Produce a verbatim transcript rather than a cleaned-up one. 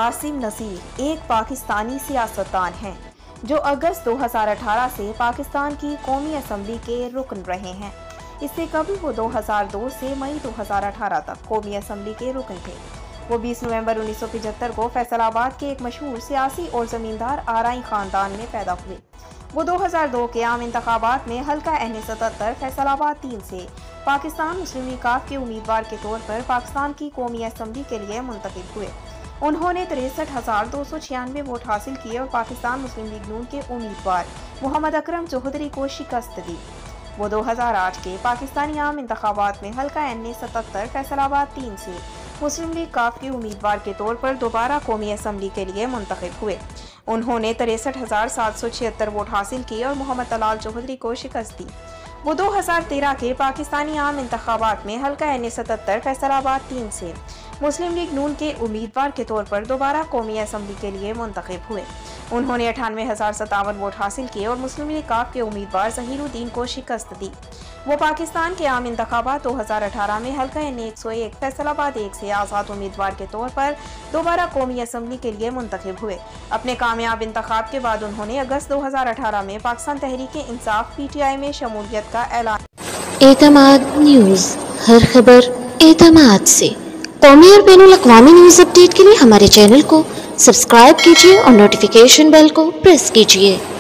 عاصم نذیر ایک پاکستانی سیاستدان ہیں جو اگست دو ہزار اٹھارہ سے پاکستان کی قومی اسمبلی کے رکن رہے ہیں۔ اس سے قبل وہ دو ہزار دو سے مئی دو ہزار اٹھارہ تک قومی اسمبلی کے رکن تھے۔ وہ بیس نومبر انیس سو پچہتر کو فیصل آباد کے ایک مشہور سیاسی اور زمیندار آرائی خاندان میں پیدا ہوئے۔ وہ دو ہزار دو کے عام انتخابات میں حلقہ این ستتر فیصل آباد تین سے پاکستان مسلم لیگ کے امیدوار کے طور پر پاکستان کی قومی اسمبلی کے لیے منتخب ہوئے۔ انہوں نے تریسٹھ ہزار دو سو چھیانوے ووٹ حاصل کیے اور پاکستان مسلم لیگ نون کے امیدوار محمد اکرم چودھری کو شکست دی۔ وہ دو ہزار آٹھ کے پاکستانی عام انتخابات میں حلقہ این ستتر فیصل آباد تین سے مسلم لیگ کاف کے امیدوار کے طور پر دوبارہ قومی اسمبلی کے لیے منتخب ہوئے۔ انہوں نے تریسٹھ ہزار سات سو چھہتر ووٹ حاصل کیے اور محمد طلال چودھری کو شکست دی۔ وہ دو ہزار تیرہ کے پاکستانی عام انتخابات میں حلقہ این ستتر فیصل آباد تین سے مسلم لیگ نون کے امیدوار کے طور پر دوبارہ قومی اسمبلی کے لیے منتخب ہوئے۔ انہوں نے اٹھانوے ہزار ستاون ووٹ حاصل کیے اور مسلم لیگ کاف کے امیدوار ظہیر الدین کو شکست دی۔ وہ پاکستان کے عام انتخابات دو ہزار اٹھارہ میں حلقہ این ایک سو ایک فیصل آباد ایک سے آزاد امیدوار کے طور پر دوبارہ قومی اسمبلی کے لیے منتخب ہوئے۔ اپنے کامیاب انتخاب کے بعد انہوں نے اگست دو ہزار اٹھارہ میں Pakistan Tehreek Insaf P T I میں شمولیت کا اعلان۔ اعتماد نیوز، ہر خبر اعتماد سے۔ قومی اور بین الاقوامی نیوز اپڈیٹ کے لیے ہمارے چینل کو سبسکرائب کیجیے اور نوٹیفیکیشن بیل کو پریس کیجیے۔